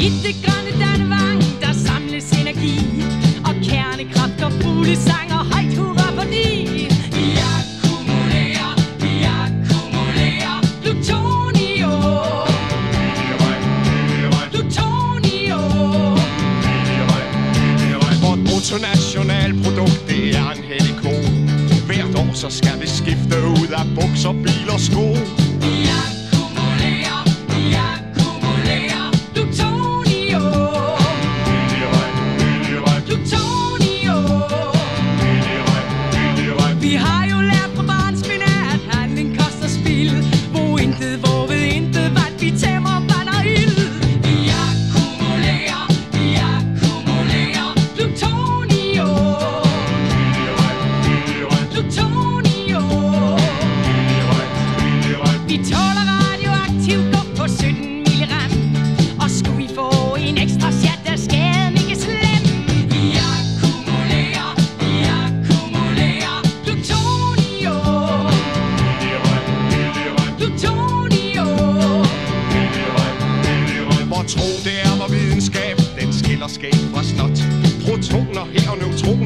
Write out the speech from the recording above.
I det grønne Dannevang, der samles energi og kernekraft og fuglesang og højt hurra fordi vi akkumulerer plutonium. Vort bruttonationalprodukt, det er en hellig ko. Hvert år så skal vi skifte ud af bukser, bil og sko. Vi akkumulerer plutonium. Vi har jo lært fra barnsminde, at handling koster spild. Hvor intet, hvorved intet, hvad vi tæmmer, vand og ild. Vi akkumulerer plutonium. Vi tåler radioaktiv luft på 17 milligram. Og skulle vi få en ekstra chat, der skaden ikke slem. Vi akkumulerer plutonium. Hvor tro det er, hvor videnskab, den skiller skab fra snot. Protoner her og neutroner